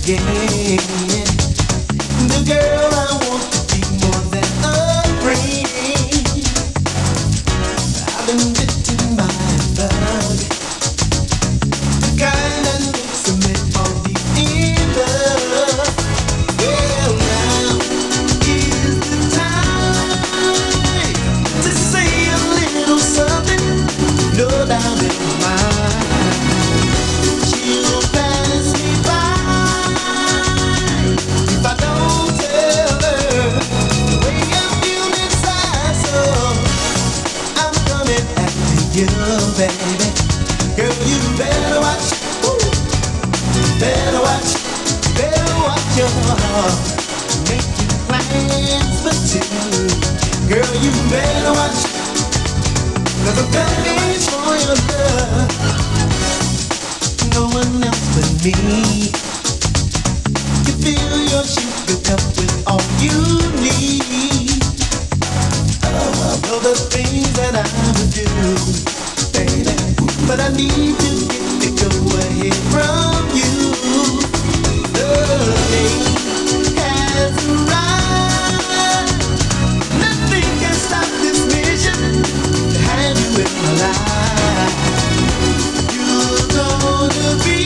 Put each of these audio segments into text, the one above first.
again. The girl I want to be more than a friend. I've been bitten by a bug, the kind that makes a man fall deep in love. Well, now is the time to say a little something, no doubt in my mind. She'll pass me by if I don't tell her the way I feel inside. So I'm coming after you, baby. Girl, you better watch, better watch, better watch your heart. Making plans for two. Girl, you better watch, 'cause I'm coming for your love. No one else but me can fill your sugar cup with all you need. All the things that I would do, baby, but I need to get the go ahead from you. The day has arrived. Nothing can stop this mission to have you in my life. You're gonna be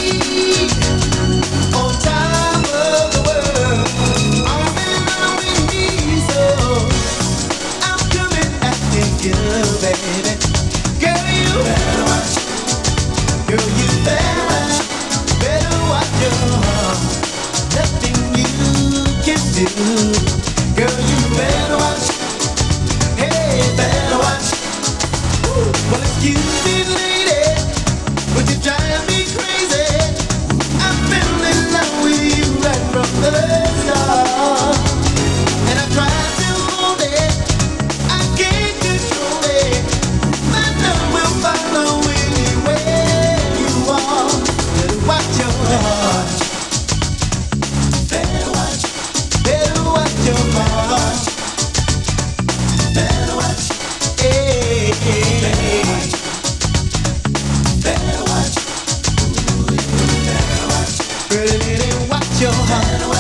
on top of the world, arm in arm with me. So I'm coming after you, baby. Girl, you better watch. Girl, you better watch your heart. Nothing you can do. Girl, you better watch. Hey, better watch. Well, excuse me, lady, but you drive me crazy. I fell in love with you right from the start, and I tried to hold it, I can't control it. My love will follow anywhere you are. Better watch your heart. Better watch your heart. Better watch. Hey, better watch. Better watch. Better watch. Really watch your heart.